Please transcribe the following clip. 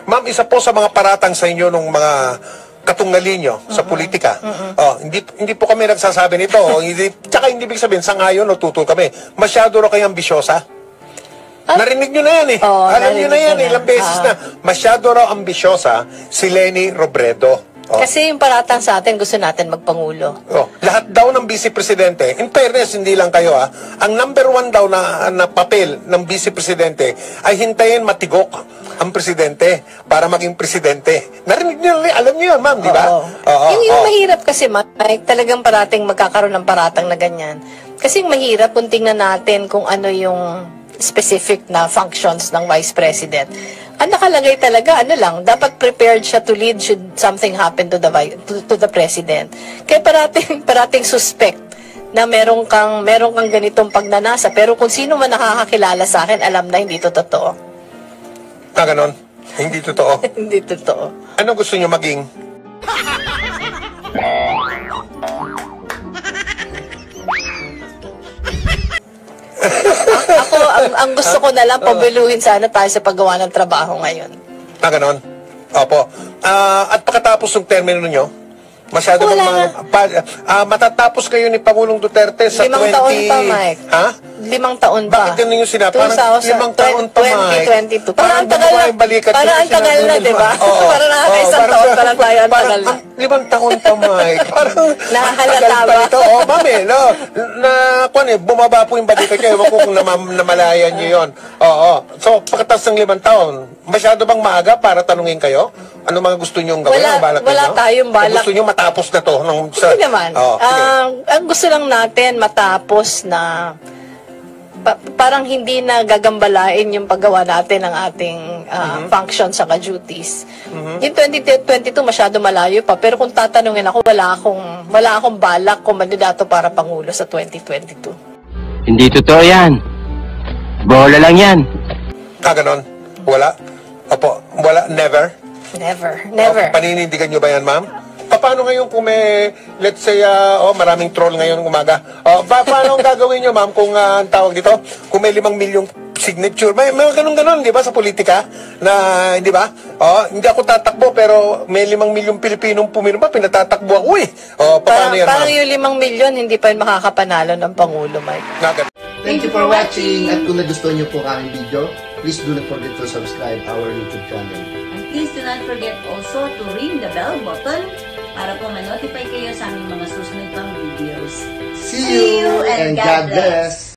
Ma'am, isa po sa mga paratang sa inyo ng mga katunggali nyo sa politika. Hindi po kami nagsasabi nito. Tsaka hindi ibig sabihin, sa ngayon, tutol kami. Masyado raw kayo ambisyosa. Narinig nyo na yan eh. Alam nyo na yan, ilang beses na. Masyado raw ambisyosa si Leni Robredo. Kasi yung paratang sa atin, gusto natin magpangulo. Lahat daw ng vice-presidente, in fairness, hindi lang kayo ang number 1 daw na papel ng vice-presidente ay hintayin matigok ang presidente para maging presidente. Narinig niyo, alam niyo yun, ma'am, di ba? Yung mahirap kasi, Mike, talagang parating magkakaroon ng paratang na ganyan. Kasi yung mahirap kung tingnan natin kung ano yung specific na functions ng vice president. Ang nakalagay talaga, dapat prepared siya to lead should something happen to the president. Kaya parating suspect na meron kang ganitong pagnanasa. Pero kung sino man nakakakilala sa akin, alam na hindi to totoo. Ganon? Hindi totoo? Hindi totoo. Ano gusto niyo maging? Ako, ang gusto ko na lang, pabiluhin sana tayo sa paggawa ng trabaho ngayon. Ganon? Opo. At pagkatapos ng termino nyo, masyado matatapos kayo ni Pangulong Duterte sa 5 taon pa, Mike. 5 taon pa. Bakit ganun yung sinabi? Parang 5 taon pa, Mike. 2022. Parang ang tagal na, di ba? Parang nakaka-isang taon pa lang tayo, ang tagal na. 5 taon pa, Mike. Parang nakahalata ba? Mami, bumaba po yung balita kayo. Ewan ko kung namalayan nyo yun. So, pagkatapos ng 5 taon, masyado bang maaga para tanungin kayo? Ano mga gusto nyo gawin? Wala tayong balak. Gusto nyo matapos na to? Hindi naman. Ang gusto lang natin matapos na parang hindi na gagambalain yung paggawa natin ng ating functions sa duties. Yung 2022 masyado malayo pa, pero kung tatanungin ako, wala akong balak kung mandidato para pangulo sa 2022. Hindi totoo yan. Bola lang yan. Ganon? Wala? Opo, wala? Never? Never. Paninindigan nyo ba yan, ma'am? Paano ngayon kung may, let's say, maraming troll ngayon umaga? Paano ang gagawin nyo, ma'am, kung ang tawag dito, kung may 5 milyong signature? May ganun-ganon, di ba, sa politika? Na, di ba? Hindi ako tatakbo, pero may 5 milyong Pilipinong pumirma, pinatatakbo ako eh. Paano yan, ma'am? Parang yung 5 milyon, hindi pa makakapanalo ng Pangulo, Mike. Thank you for watching! At kung nagustuhan nyo po ang aming video, please do not forget to subscribe our YouTube channel. And please do not forget also to ring the bell button para po ma-notify kayo sa aming mga susunod pang videos. See you and God bless!